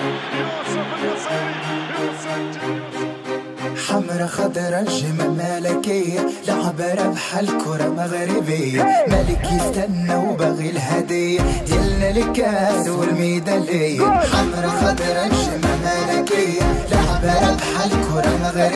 حمرا خضرا الجمل ملكية، لعبة ربح الكرة مغربية، ملك يستنى وباغي الهدية ديالنا الكاس والميدالية. حمرا خضرا الجمل ملكية، لعبة ربح الكرة مغربية.